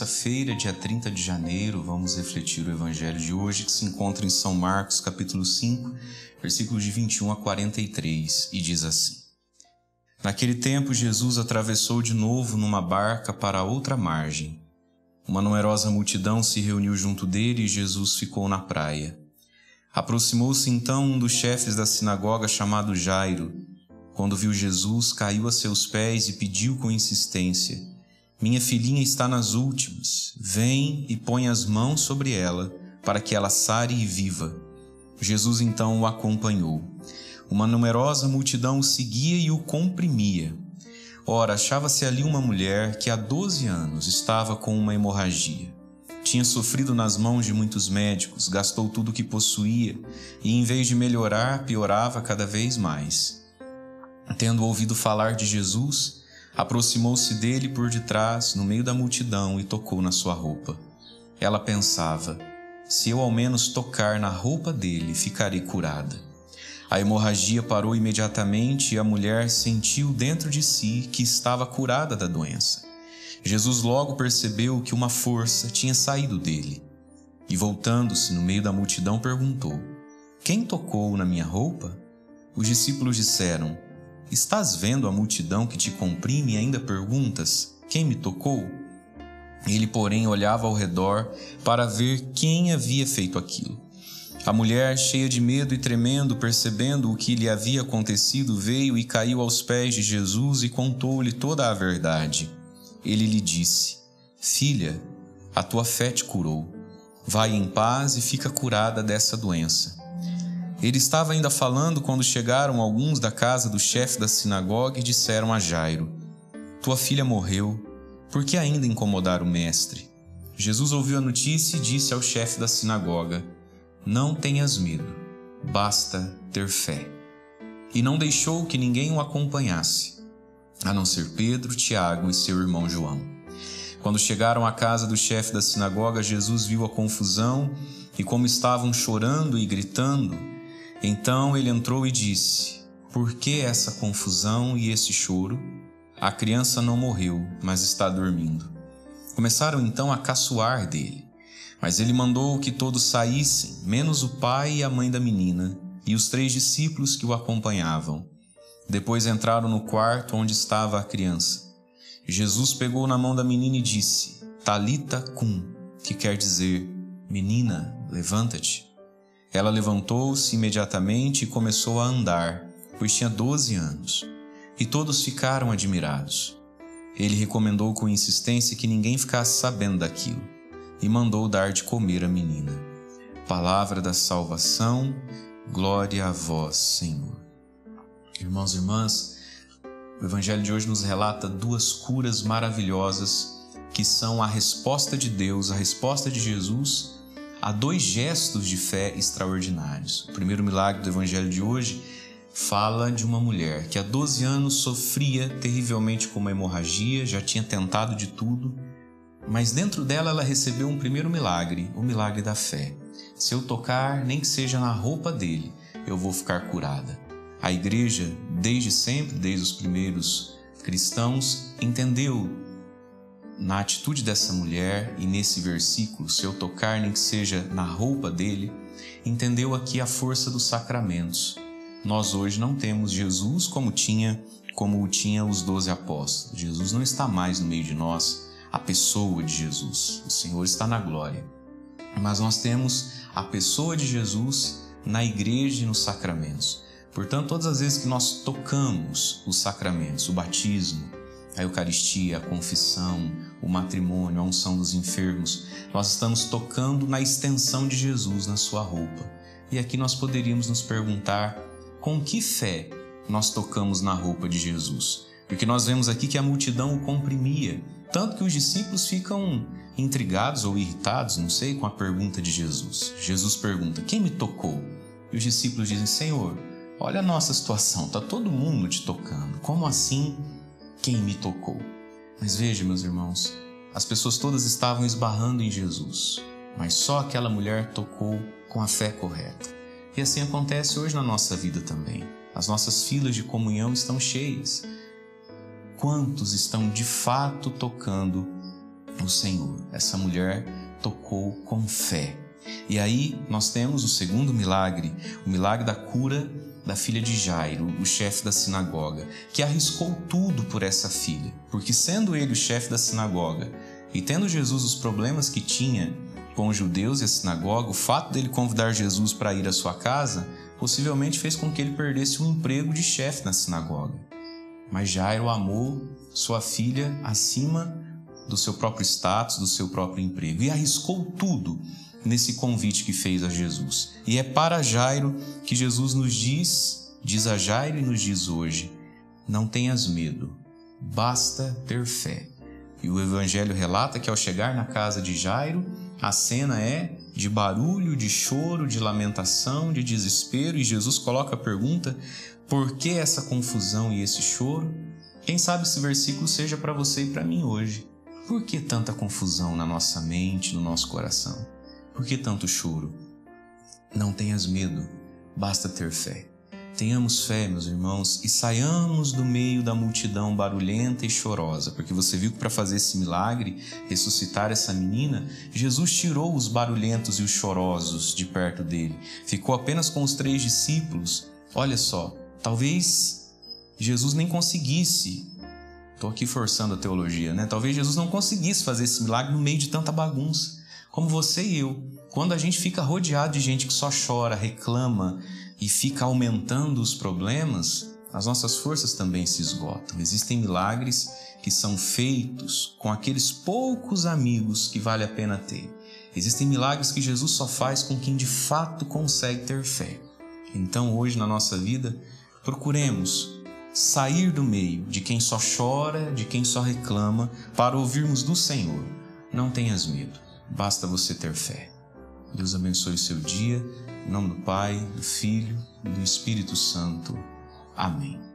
terça-feira, dia 30 de janeiro, vamos refletir o evangelho de hoje, que se encontra em São Marcos, capítulo 5, versículos de 21 a 43, e diz assim: Naquele tempo, Jesus atravessou de novo numa barca para a outra margem. Uma numerosa multidão se reuniu junto dele e Jesus ficou na praia. Aproximou-se então um dos chefes da sinagoga chamado Jairo. Quando viu Jesus, caiu a seus pés e pediu com insistência: Minha filhinha está nas últimas. Vem e põe as mãos sobre ela, para que ela sare e viva. Jesus então o acompanhou. Uma numerosa multidão o seguia e o comprimia. Ora, achava-se ali uma mulher que há 12 anos estava com uma hemorragia. Tinha sofrido nas mãos de muitos médicos, gastou tudo o que possuía e, em vez de melhorar, piorava cada vez mais. Tendo ouvido falar de Jesus, aproximou-se dele por detrás, no meio da multidão, e tocou na sua roupa. Ela pensava: se eu ao menos tocar na roupa dele, ficarei curada. A hemorragia parou imediatamente e a mulher sentiu dentro de si que estava curada da doença. Jesus logo percebeu que uma força tinha saído dele e, voltando-se no meio da multidão, perguntou: Quem tocou na minha roupa? Os discípulos disseram: Estás vendo a multidão que te comprime e ainda perguntas: Quem me tocou? Ele, porém, olhava ao redor para ver quem havia feito aquilo. A mulher, cheia de medo e tremendo, percebendo o que lhe havia acontecido, veio e caiu aos pés de Jesus e contou-lhe toda a verdade. Ele lhe disse: Filha, a tua fé te curou. Vai em paz e fica curada dessa doença. Ele estava ainda falando quando chegaram alguns da casa do chefe da sinagoga e disseram a Jairo: Tua filha morreu, por que ainda incomodar o mestre? Jesus ouviu a notícia e disse ao chefe da sinagoga: Não tenhas medo, basta ter fé. E não deixou que ninguém o acompanhasse, a não ser Pedro, Tiago e seu irmão João. Quando chegaram à casa do chefe da sinagoga, Jesus viu a confusão e como estavam chorando e gritando. Então ele entrou e disse: Por que essa confusão e esse choro? A criança não morreu, mas está dormindo. Começaram então a caçoar dele. Mas ele mandou que todos saíssem, menos o pai e a mãe da menina, e os 3 discípulos que o acompanhavam. Depois entraram no quarto onde estava a criança. Jesus pegou na mão da menina e disse: Talita cum, que quer dizer: Menina, levanta-te. Ela levantou-se imediatamente e começou a andar, pois tinha 12 anos, e todos ficaram admirados. Ele recomendou com insistência que ninguém ficasse sabendo daquilo, e mandou dar de comer à menina. Palavra da salvação, glória a vós, Senhor. Irmãos e irmãs, o Evangelho de hoje nos relata 2 curas maravilhosas que são a resposta de Deus, a resposta de Jesus a 2 gestos de fé extraordinários. O primeiro milagre do Evangelho de hoje fala de uma mulher que há 12 anos sofria terrivelmente com uma hemorragia, já tinha tentado de tudo, mas dentro dela ela recebeu um primeiro milagre, o milagre da fé. Se eu tocar, nem que seja na roupa dele, eu vou ficar curada. A igreja, desde sempre, desde os primeiros cristãos, entendeu na atitude dessa mulher e nesse versículo, se eu tocar nem que seja na roupa dele, entendeu aqui a força dos sacramentos. Nós hoje não temos Jesus como o tinha os 12 apóstolos. Jesus não está mais no meio de nós, a pessoa de Jesus. O Senhor está na glória. Mas nós temos a pessoa de Jesus na igreja e nos sacramentos. Portanto, todas as vezes que nós tocamos os sacramentos, o batismo, a Eucaristia, a confissão, o matrimônio, a unção dos enfermos, nós estamos tocando na extensão de Jesus na sua roupa. E aqui nós poderíamos nos perguntar: com que fé nós tocamos na roupa de Jesus? Porque nós vemos aqui que a multidão o comprimia, tanto que os discípulos ficam intrigados ou irritados, não sei, com a pergunta de Jesus. Jesus pergunta: quem me tocou? E os discípulos dizem: Senhor, olha a nossa situação, está todo mundo te tocando. Como assim, quem me tocou? Mas veja, meus irmãos, as pessoas todas estavam esbarrando em Jesus, mas só aquela mulher tocou com a fé correta. E assim acontece hoje na nossa vida também. As nossas filas de comunhão estão cheias. Quantos estão de fato tocando o Senhor. Essa mulher tocou com fé. E aí nós temos o segundo milagre, o milagre da cura da filha de Jairo, o chefe da sinagoga, que arriscou tudo por essa filha, porque sendo ele o chefe da sinagoga e tendo Jesus os problemas que tinha com os judeus e a sinagoga, o fato dele convidar Jesus para ir à sua casa possivelmente fez com que ele perdesse um emprego de chefe na sinagoga. Mas Jairo amou sua filha acima do seu próprio status, do seu próprio emprego, e arriscou tudo nesse convite que fez a Jesus. E é para Jairo que Jesus nos diz a Jairo e nos diz hoje: não tenhas medo, basta ter fé. E o Evangelho relata que ao chegar na casa de Jairo, a cena é de barulho, de choro, de lamentação, de desespero, e Jesus coloca a pergunta: por que essa confusão e esse choro? Quem sabe esse versículo seja para você e para mim hoje. Por que tanta confusão na nossa mente, no nosso coração? Por que tanto choro? Não tenhas medo, basta ter fé. Tenhamos fé, meus irmãos, e saiamos do meio da multidão barulhenta e chorosa, porque você viu que para fazer esse milagre, ressuscitar essa menina, Jesus tirou os barulhentos e os chorosos de perto dele. Ficou apenas com os 3 discípulos. Olha só, talvez Jesus nem conseguisse, estou aqui forçando a teologia, né? Talvez Jesus não conseguisse fazer esse milagre no meio de tanta bagunça. Como você e eu, quando a gente fica rodeado de gente que só chora, reclama e fica aumentando os problemas, as nossas forças também se esgotam. Existem milagres que são feitos com aqueles poucos amigos que vale a pena ter. Existem milagres que Jesus só faz com quem de fato consegue ter fé. Então hoje na nossa vida, procuremos sair do meio de quem só chora, de quem só reclama, para ouvirmos do Senhor: não tenhas medo, basta você ter fé. Deus abençoe o seu dia. Em nome do Pai, do Filho e do Espírito Santo. Amém.